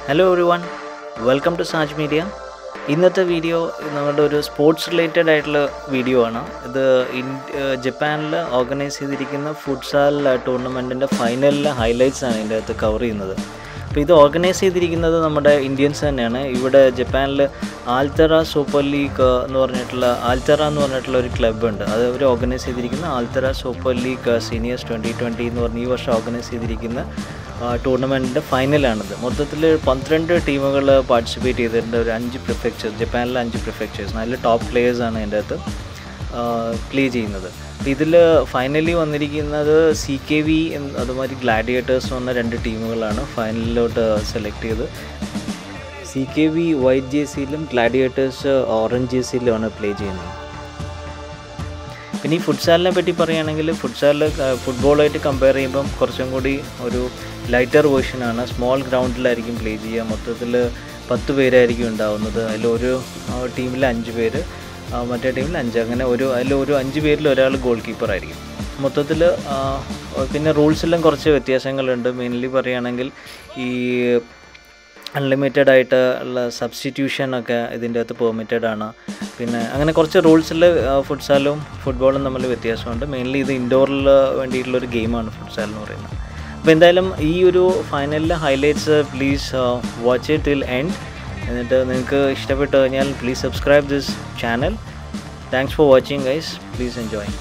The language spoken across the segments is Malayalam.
Hello everyone, welcome to Saj Media. ഇന്നത്തെ വീഡിയോ നമ്മുടെ ഒരു സ്പോർട്സ് റിലേറ്റഡ് ആയിട്ടുള്ള വീഡിയോ ആണ്. ഇത് ജപ്പാനിൽ ഓർഗനൈസ് ചെയ്തിരിക്കുന്ന ഫുട്സാൽ ടൂർണമെൻറ്റിൻ്റെ ഫൈനലിലെ ഹൈലൈറ്റ്സ് ആണ് ഇതിൻ്റെ അകത്ത് കവർ ചെയ്യുന്നത്. അപ്പോൾ ഇത് ഓർഗനൈസ് ചെയ്തിരിക്കുന്നത് നമ്മുടെ ഇന്ത്യൻസ് തന്നെയാണ്. ഇവിടെ ജപ്പാനിൽ ആൽത്തറ സൂപ്പർ ലീഗ് എന്ന് പറഞ്ഞിട്ടുള്ള ഒരു ക്ലബ്ബുണ്ട്. അത് അവർ ഓർഗനൈസ് ചെയ്തിരിക്കുന്ന ആൽത്തറ സൂപ്പർ ലീഗ് സീനിയേഴ്സ് 2020 എന്ന് പറഞ്ഞ് ഈ വർഷം ഓർഗനൈസ് ചെയ്തിരിക്കുന്ന ടൂർണമെൻറ്റിൻ്റെ ഫൈനലാണിത്. മൊത്തത്തിൽ 12 ടീമുകൾ പാർട്ടിസിപ്പേറ്റ് ചെയ്തിട്ടുണ്ട്. ഒരു 5 പ്രിഫെക്ചേഴ്സ്, ജപ്പാനിലെ 5 പ്രിഫെക്ചേഴ്സ്, നല്ല ടോപ്പ് പ്ലേയേഴ്സാണ് ഇതിൻ്റെ അകത്ത് പ്ലേ ചെയ്യുന്നത്. അപ്പോൾ ഇതിൽ ഫൈനലി വന്നിരിക്കുന്നത് CKV അതുമാതിരി ഗ്ലാഡിയേറ്റേഴ്സ് വന്ന 2 ടീമുകളാണ് ഫൈനലിലോട്ട് സെലക്ട് ചെയ്ത്. CKV വൈറ്റ് ജേഴ്സിയിലും ഗ്ലാഡിയേറ്റേഴ്സ് ഓറഞ്ച് ജേഴ്സിയിലുമാണ് പ്ലേ ചെയ്യുന്നത്. പിന്നെ ഈ ഫുട്സാലിനെ പറ്റി പറയുകയാണെങ്കിൽ ഫുട്സാലിൽ ഫുട്ബോളായിട്ട് കമ്പയർ ചെയ്യുമ്പം കുറച്ചും കൂടി ഒരു ലൈറ്റർ വേർഷനാണ്. സ്മോൾ ഗ്രൗണ്ടിലായിരിക്കും പ്ലേ ചെയ്യുക. മൊത്തത്തിൽ 10 പേരായിരിക്കും ഉണ്ടാവുന്നത്. അതിലൊരു ടീമിൽ 5 പേര്, മറ്റേ ടീമിൽ 5, അങ്ങനെ അതിലൊരു 5 പേരിൽ ഒരാൾ ഗോൾ കീപ്പറായിരിക്കും. മൊത്തത്തിൽ പിന്നെ റൂൾസെല്ലാം കുറച്ച് വ്യത്യാസങ്ങളുണ്ട്. മെയിൻലി പറയുകയാണെങ്കിൽ ഈ അൺലിമിറ്റഡ് ആയിട്ട് ഉള്ള സബ്സ്റ്റിറ്റ്യൂഷനൊക്കെ ഇതിൻ്റെ അകത്ത് പെർമിറ്റഡ് ആണ്. പിന്നെ അങ്ങനെ കുറച്ച് റൂൾസിൽ ഫുട്സാലും ഫുട്ബോളും തമ്മിൽ വ്യത്യാസമുണ്ട്. മെയിൻലി ഇത് ഇൻഡോറിൽ വേണ്ടിയിട്ടുള്ളൊരു ഗെയിമാണ് ഫുട്സാൽ എന്ന് പറയുന്നത്. അപ്പോൾ എന്തായാലും ഈ ഒരു ഫൈനലിലെ highlights please watch it till end. എന്നിട്ട് നിങ്ങൾക്ക് ഇഷ്ടപ്പെട്ട് കഴിഞ്ഞാൽ please subscribe this channel. Thanks for watching guys. Please enjoy.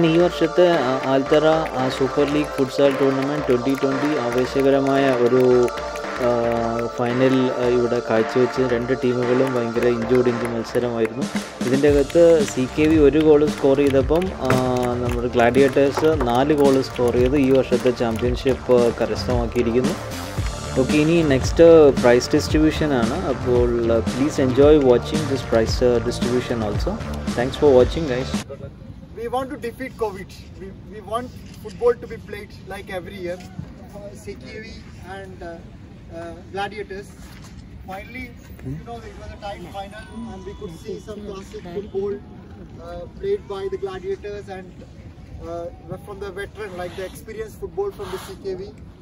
അങ്ങനെ ഈ വർഷത്തെ Althara super league futsal tournament 2020 ആവേശകരമായ ഒരു ഫൈനൽ ഇവിടെ കാഴ്ചവെച്ച് രണ്ട് ടീമുകളും ഭയങ്കര ഇഞ്ചോട് ഇഞ്ച് മത്സരമായിരുന്നു. ഇതിൻ്റെ അകത്ത് CKV 1 ഗോൾ സ്കോർ ചെയ്തപ്പം നമ്മുടെ ഗ്ലാഡിയേറ്റേഴ്സ് 4 ഗോൾ സ്കോർ ചെയ്ത് ഈ വർഷത്തെ ചാമ്പ്യൻഷിപ്പ് കരസ്ഥമാക്കിയിരിക്കുന്നു. ഓക്കെ, ഇനി നെക്സ്റ്റ് പ്രൈസ് ഡിസ്ട്രിബ്യൂഷൻ ആണ്. അപ്പോൾ please enjoy watching this prize distribution also. Thanks for watching guys. We want to defeat COVID. We want football to be played like every year. CKV and Gladiators. Finally, it was a tight final, and we could see some classic football played by the Gladiators and from the veteran, like the experienced football from the CKV.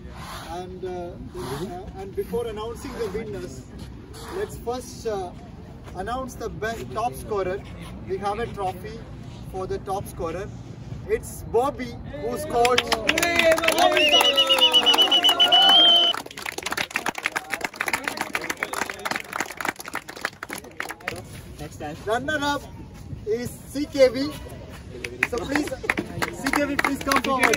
And before announcing the winners, let's first announce the top scorer. We have a trophy for the top scorer. It's Bobby, who scored. Runner up is CKV. So please, CKV, please come forward.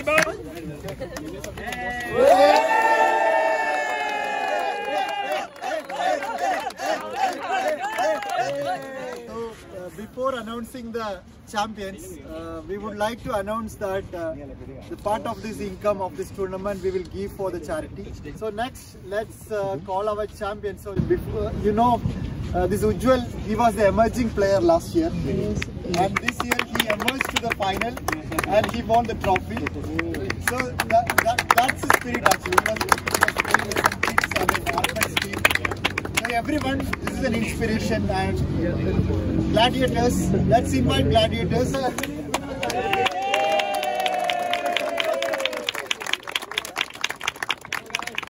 Before announcing the champions, we would like to announce that the part of this income of this tournament we will give for the charity. So next, let's call our champion. So before, this Ujjwal, he was the emerging player last year, and this year he emerged to the final and he won the trophy. So that's the spirit actually. He was playing with some kids and an orphanage team. So everyone, this is an inspiration. And Gladiators, let's invite Gladiators.